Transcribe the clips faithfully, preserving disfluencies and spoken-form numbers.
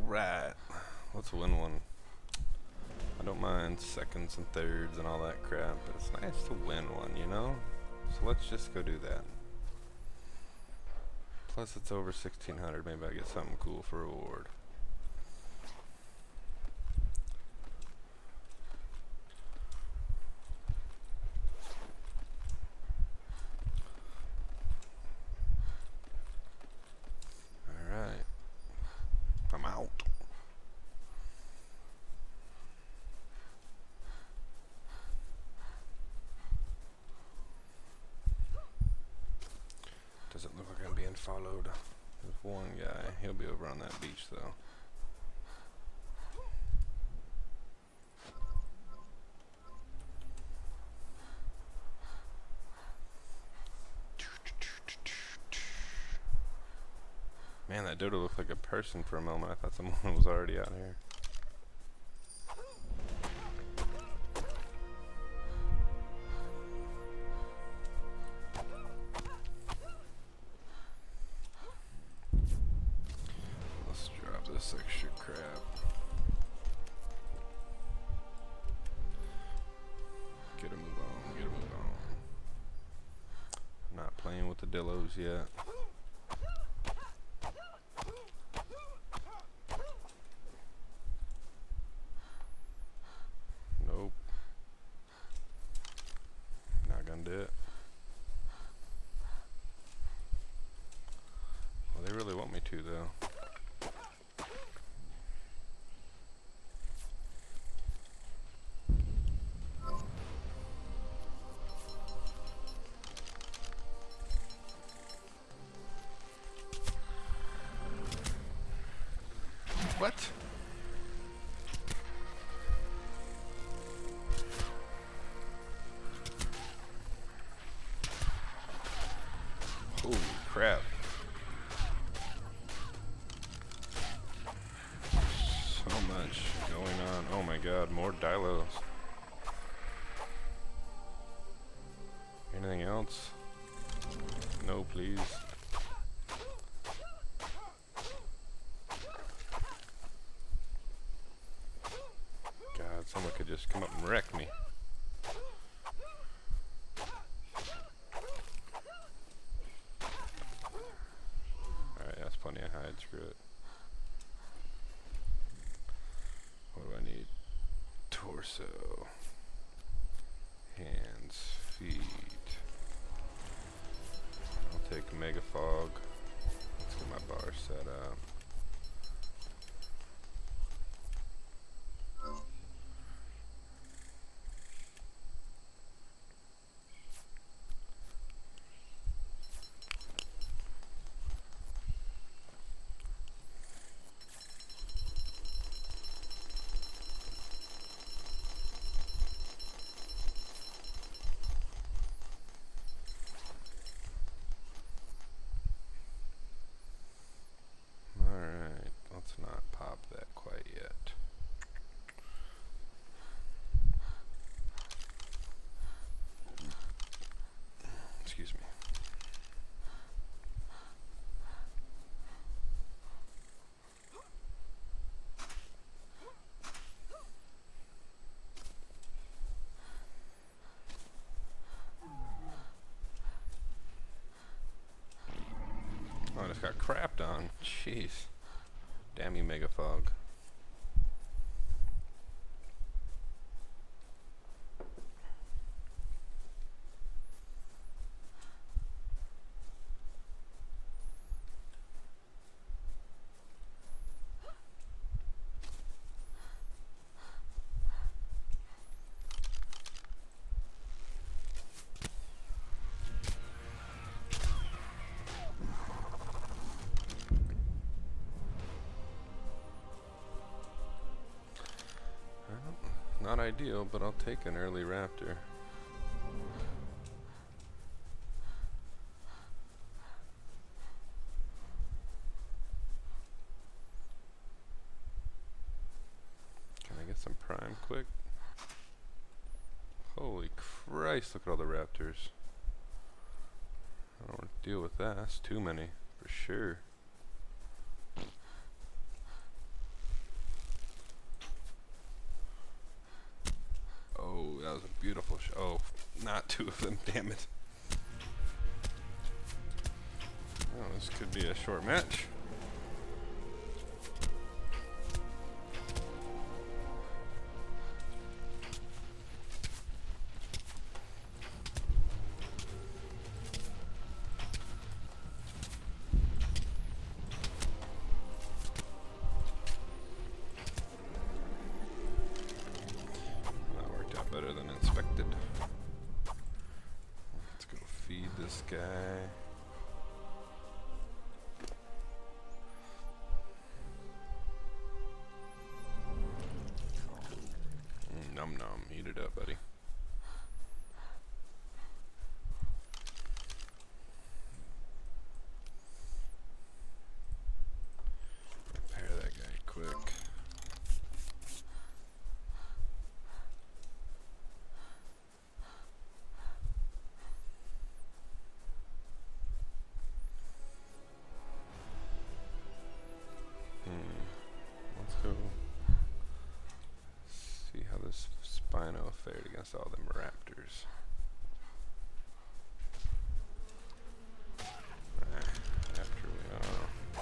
Alright, let's win one. I don't mind seconds and thirds and all that crap, but it's nice to win one, you know? So let's just go do that. Plus it's over sixteen hundred, maybe I get something cool for reward. Alright, I'm out. Doesn't look like I'm being followed. There's one guy. He'll be over on that beach though. Man, that dodo looked like a person for a moment. I thought someone was already out here. Let's drop this extra crap. Get a move on, get a move on. I'm not playing with the dillos yet. Nope. Not gonna do it. Well, they really want me to, though. What? Holy crap. So much going on. Oh my god, more dilos. Anything else? No, please. God, someone could just come up and wreck me. Alright, that's plenty of hide, screw it. What do I need? Torso. Hands, feet. I'll take Mega Fog. Let's get my bar set up. Alright, let's not pop that quite yet. Excuse me. Oh, I just got crapped on. Jeez. Damn you, Mega Fog. Not ideal, but I'll take an early raptor. Can I get some prime quick? Holy Christ, look at all the raptors. I don't want to deal with that. That's too many, for sure. got two of them, damn it. Oh, this could be a short match. Better than expected. Let's go feed this guy. Mm, num num, eat it up, buddy. Repair that guy quick. See how this spino fared against all them raptors. Ah, after we are.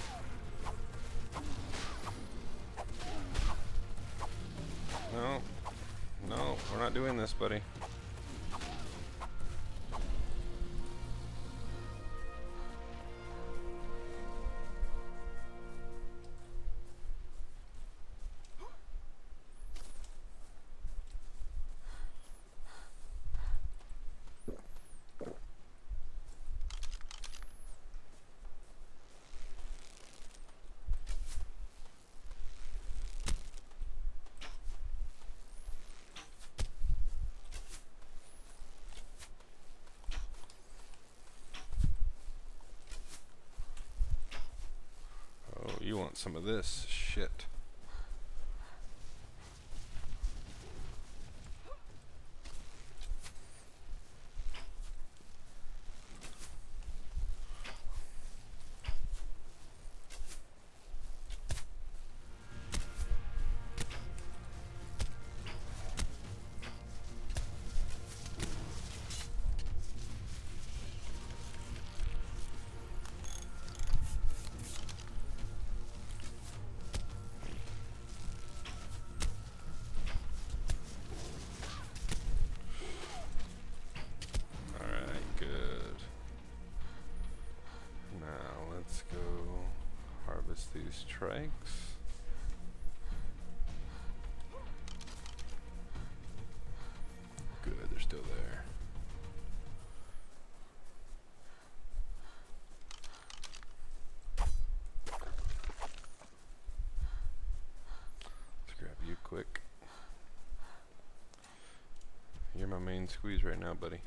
No, no, we're not doing this, buddy. You want some of this shit. These trikes. Good, they're still there. Let's grab you quick. You're my main squeeze right now, buddy.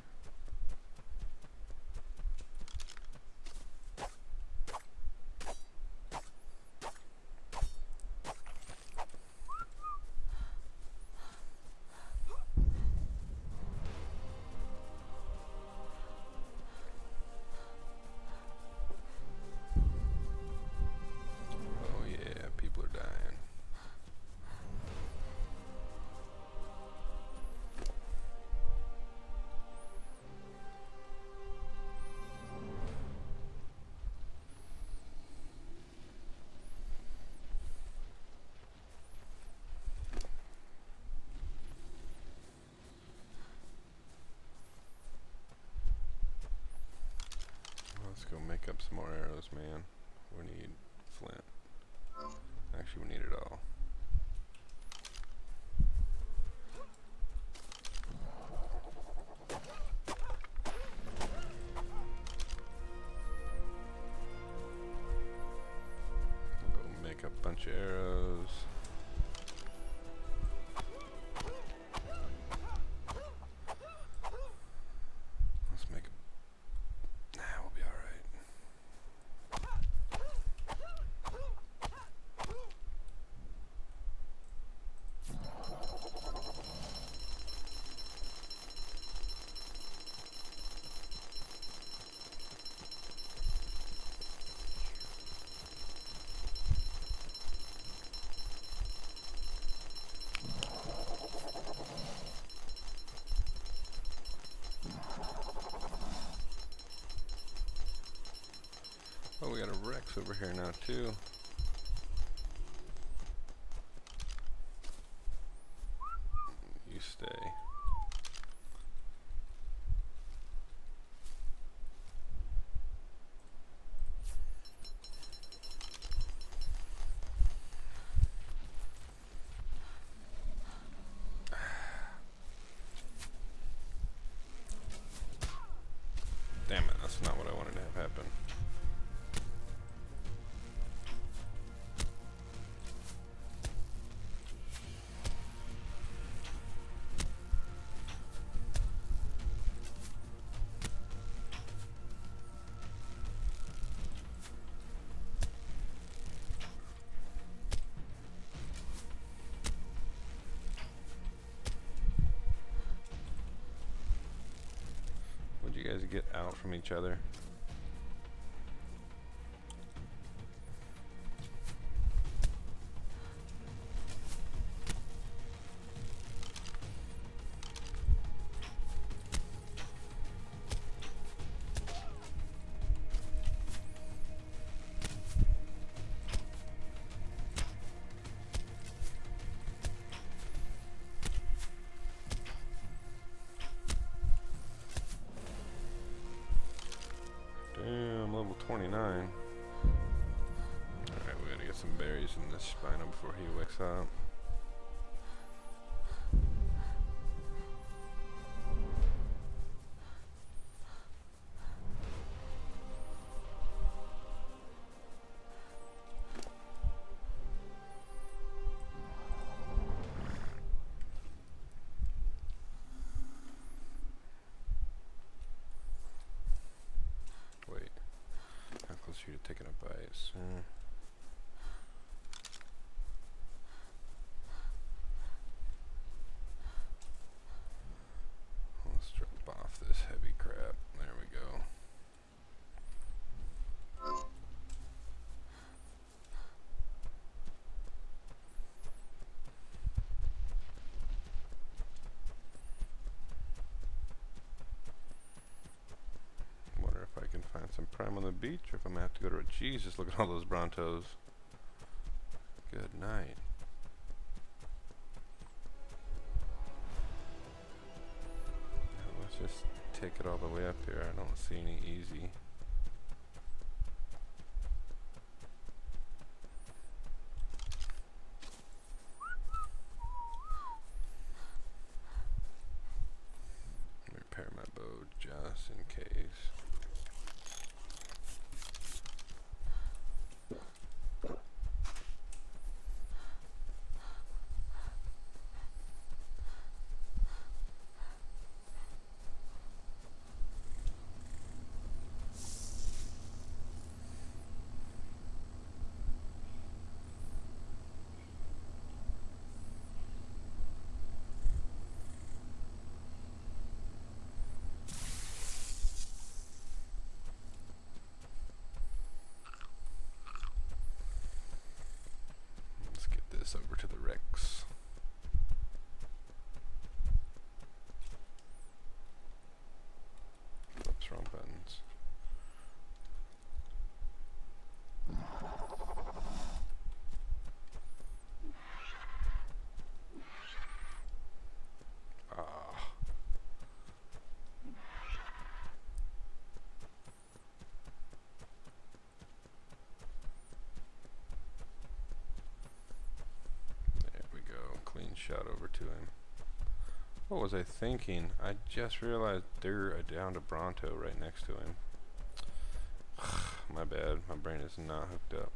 Let's go make up some more arrows, man. We need flint. Actually, we need it all. Go make up a bunch of arrows. Rex over here now too. You stay. Damn it, that's not what I wanted to have happen. Would you guys get out from each other? Damn, level twenty-nine. Alright, we gotta get some berries in this spino before he wakes up. You to taking a bite soon. Let's drop off this heavy crap. There we go. If I can find some prime on the beach, or if I'm gonna have to go to a Jesus, look at all those Brontos. Good night. Now let's just take it all the way up here. I don't see any easy. Repair my bow just in case. Over to the Rex. Flips wrong buttons. Ah. Shot over to him. What was I thinking? I just realized they're down to Bronto right next to him. My bad. My brain is not hooked up.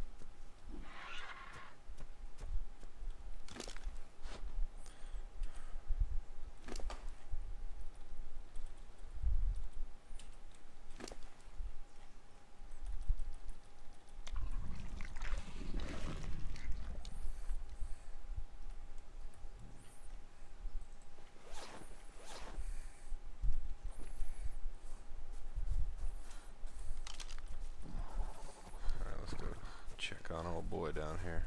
Check on old boy down here.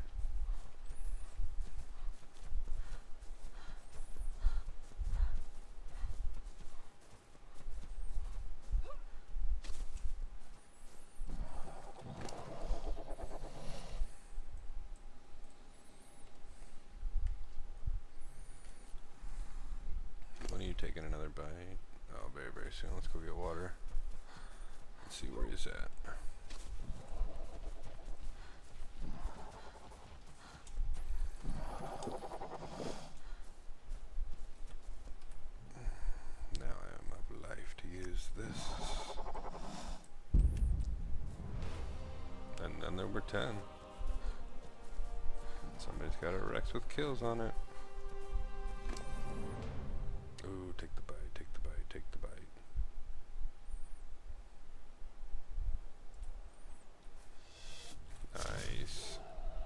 another bite. Oh, very, very soon. Let's go get water. Let's see where he's at. Now I am of life to use this. And then there were ten. Somebody's got a Rex with kills on it. Ooh, take the bite, take the bite, take the bite. Nice.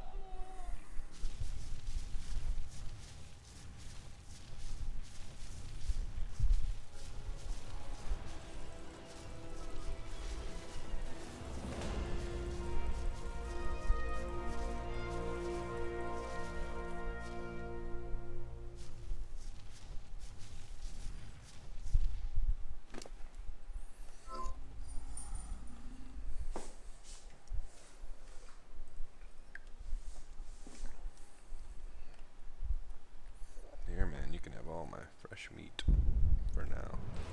Here, man, you can have all my fresh meat for now.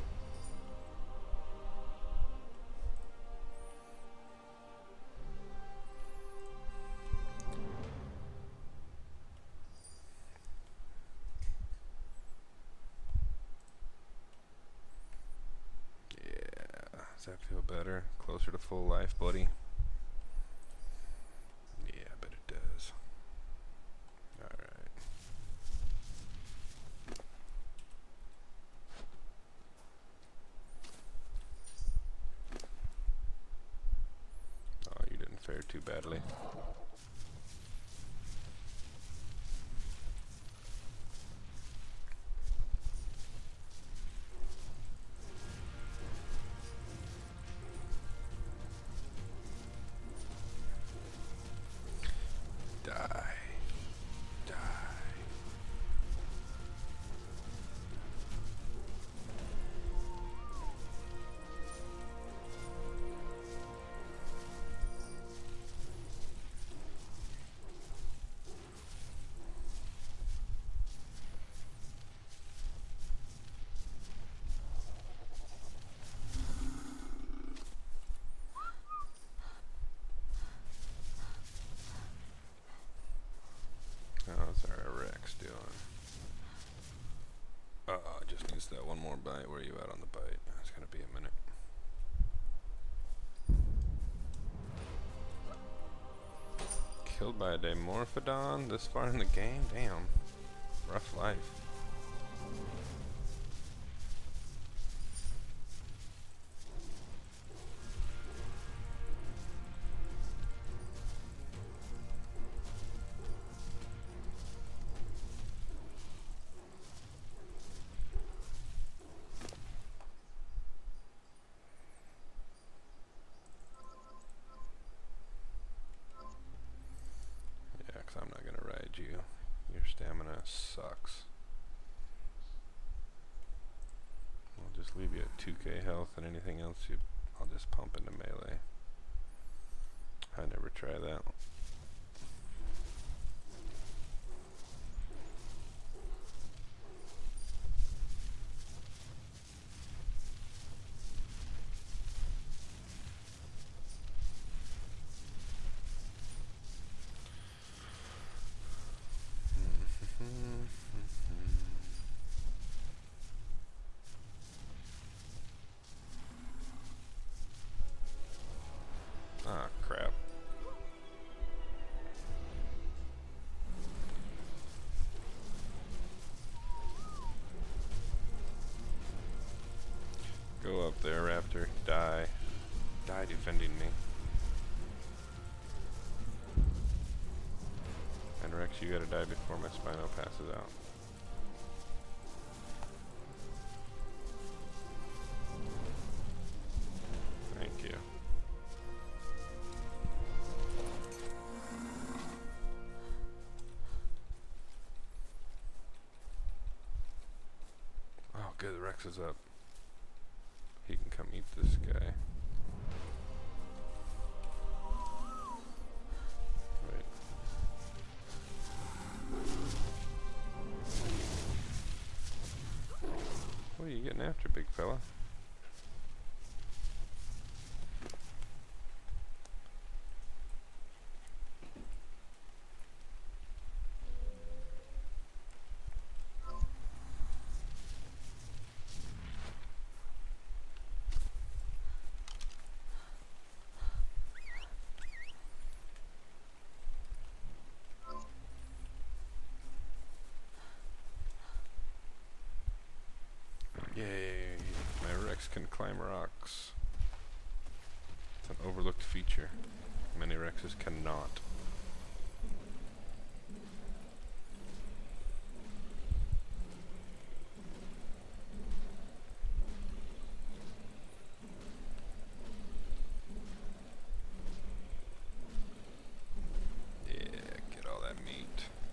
Yeah, does that feel better? Closer to full life, buddy? Yeah, I bet it does. Alright. Oh, you didn't fare too badly. Die. Die. How's our Rex doing? Uh, just needs that one more bite. Where are you at on the bite? It's gonna be a minute. Killed by a Dimorphodon this far in the game? Damn. Rough life. I'm not gonna ride you. Your stamina sucks. I'll just leave you at two K health, and anything else you, I'll just pump into melee. I never try that. Ah, crap. Go up there, Raptor. Die. Die defending me. And Rex, you gotta die before my spino passes out. Thank you. Oh, good, the Rex is up. He can come eat this guy. Wait. What are you getting fella. Yay, my Rex can climb rocks. It's an overlooked feature. Many Rexes cannot. Yeah, get all that meat.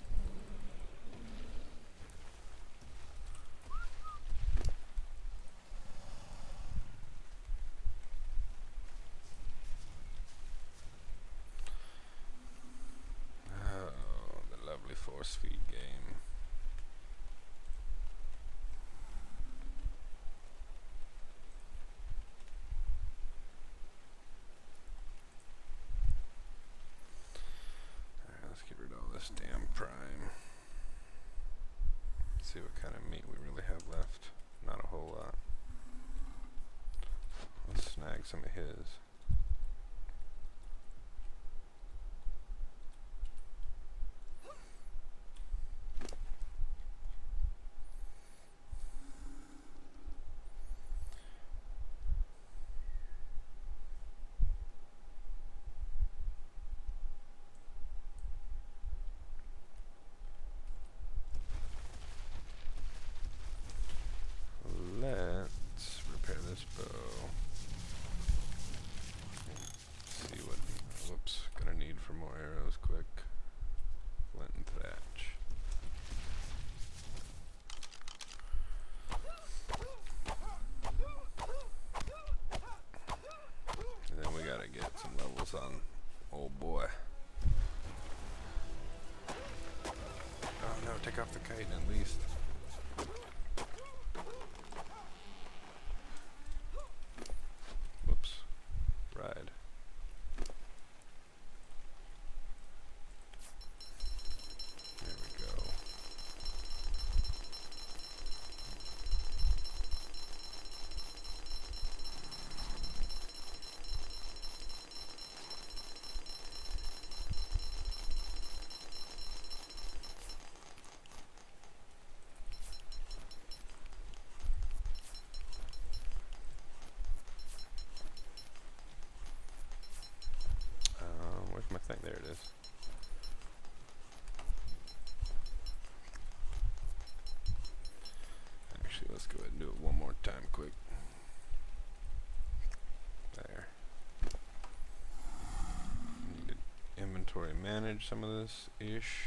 Force feed game. Alright, let's get rid of all this damn prime. See what kind of meat we really have left. Not a whole lot. Let's snag some of his. Let's repair this bow. See what, whoops, gonna need for more arrows quick. Flint and thatch. And then we gotta get some levels on old boy. Oh no, take off the kite at least. Whoops. Ride. There we go. I think there it is. Actually, let's go ahead and do it one more time quick. There. Need to inventory manage some of this ish.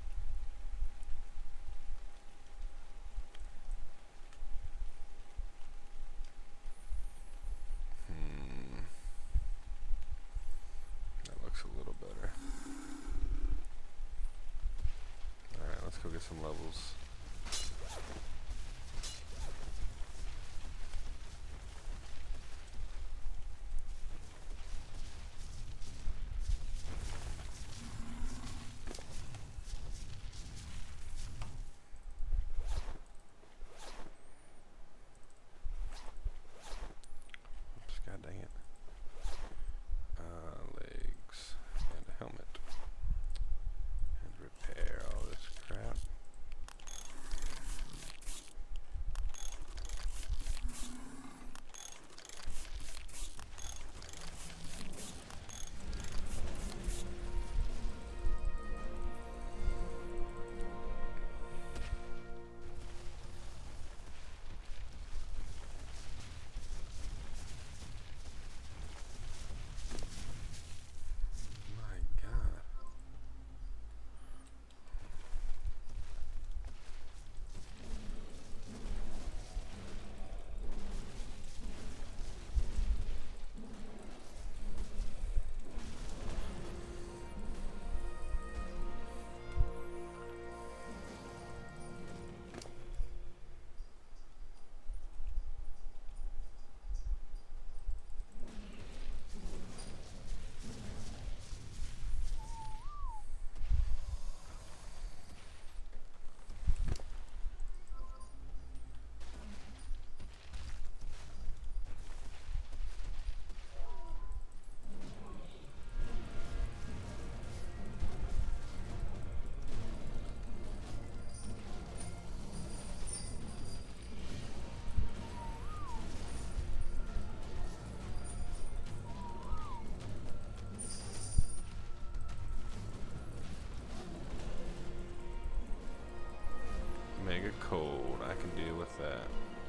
Let's go get some levels. Oops, god dang it. Uh, legs and a helmet. And repair all this crap. with that.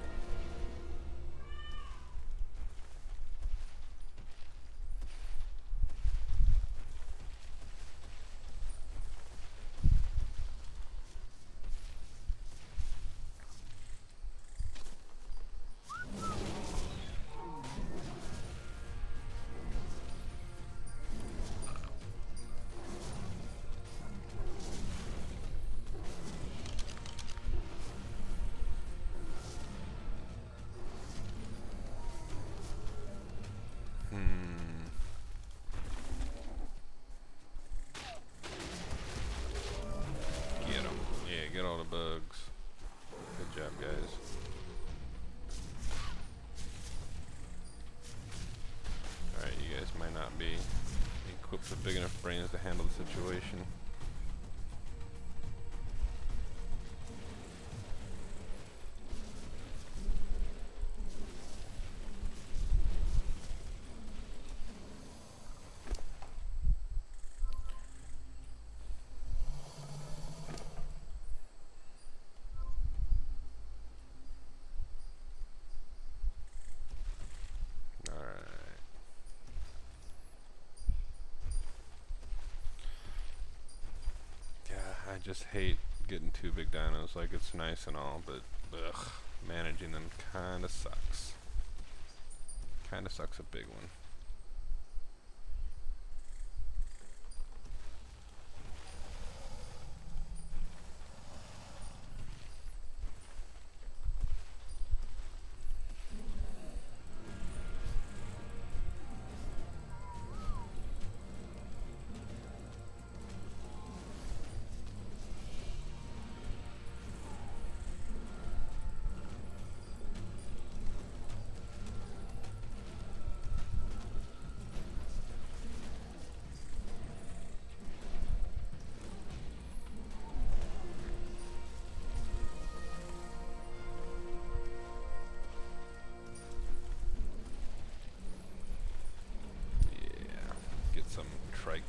Get all the bugs. Good job, guys. Alright, you guys might not be equipped with big enough brains to handle the situation. I just hate getting two big dinos. Like, it's nice and all, but ugh, managing them kinda sucks. Kinda sucks a big one. Some trike.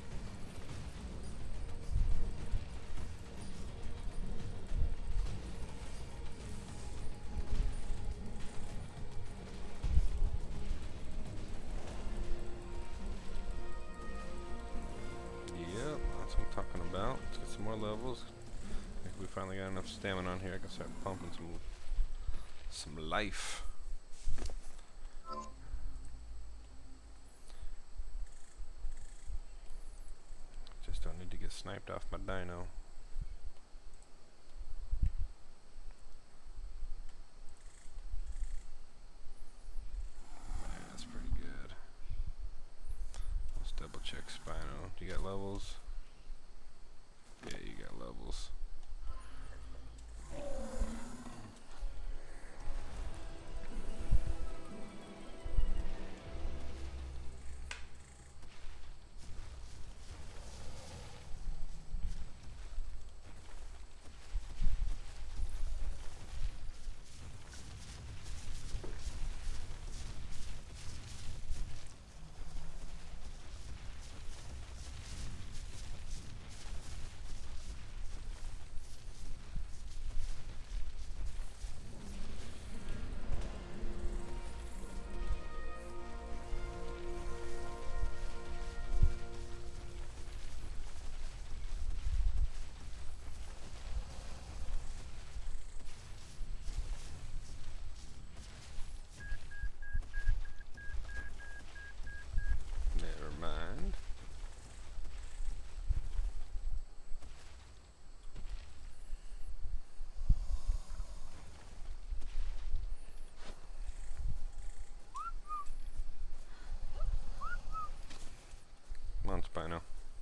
Yep, that's what I'm talking about. Let's get some more levels. I think we finally got enough stamina on here. I can start pumping some some life. Don't need to get sniped off my dino. Yeah, that's pretty good. Let's double check Spino. Do you got levels? Yeah, you got levels. Come on, Spino.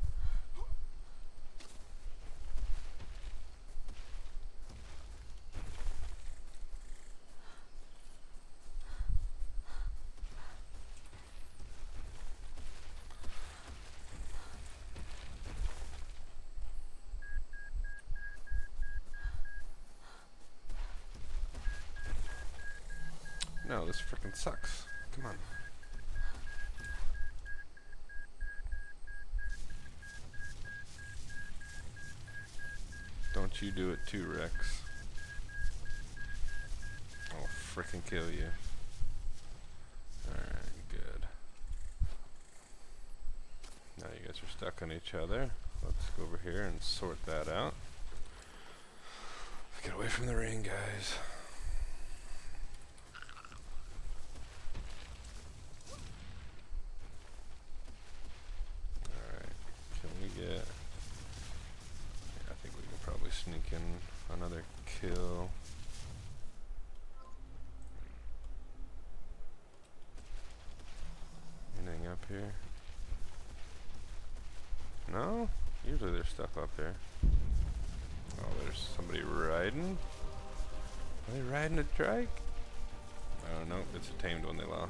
No, this freaking sucks. Come on. Don't you do it too, Rex. frickin' kill you. Alright, good. Now you guys are stuck on each other. Let's go over here and sort that out. Get away from the ring, guys. Alright, can we get... Yeah, I think we can probably sneak in another kill. Anything up here? No? Usually there's stuff up here. Oh, there's somebody riding? Are they riding a trike? Oh, no, it's a tamed one they lost.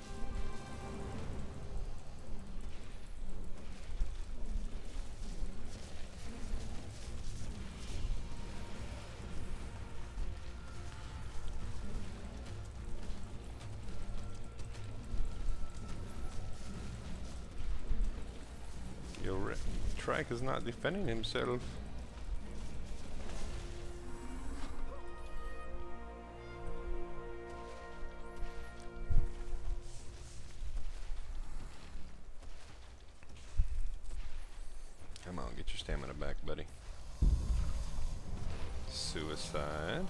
Yo, trike is not defending himself. Come on, get your stamina back, buddy. Suicide.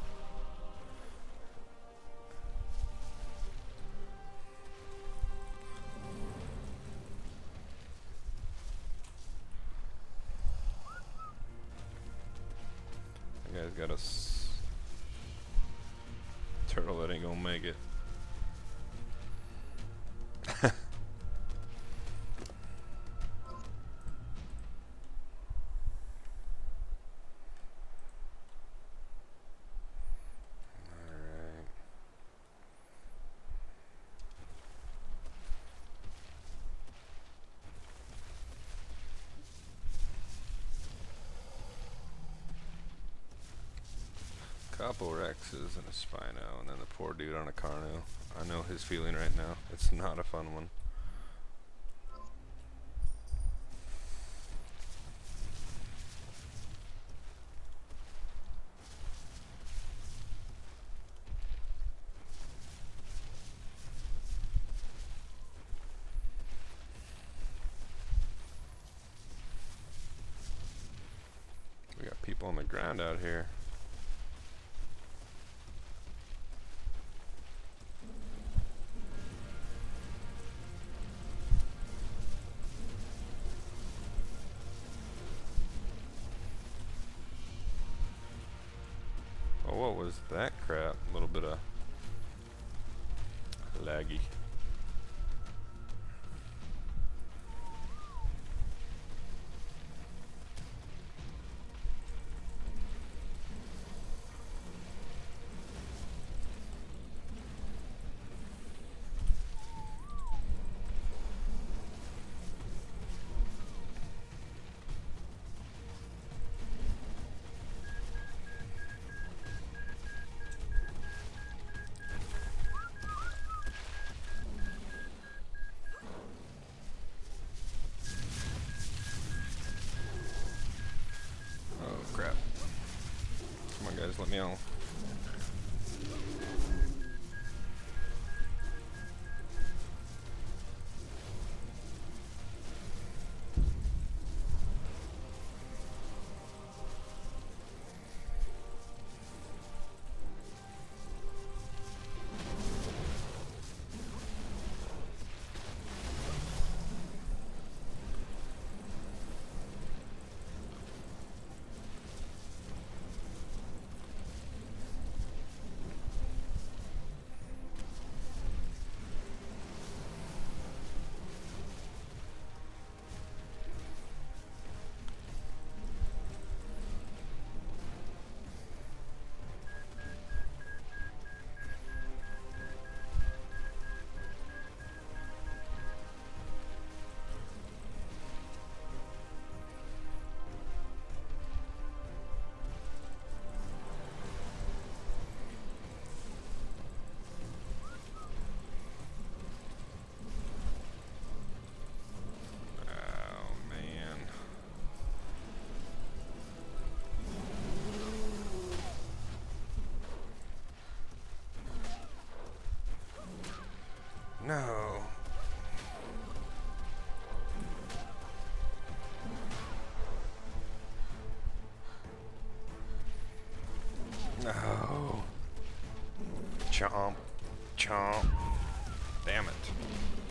That guy's got a s turtle that ain't gonna make it. Couple Rexes and a spino, and then the poor dude on a Carno. I know his feeling right now. It's not a fun one. We got people on the ground out here. What was that crap? A little bit of laggy. Let me know. No. No. Chomp. Chomp. Damn it.